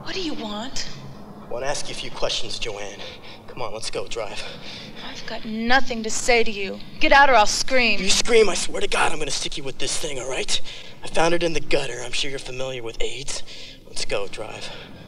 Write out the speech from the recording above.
What do you want? I want to ask you a few questions, Joanne. Come on, let's go, drive. I've got nothing to say to you. Get out or I'll scream. If you scream, I swear to God I'm gonna stick you with this thing, all right? I found it in the gutter. I'm sure you're familiar with AIDS. Let's go, drive.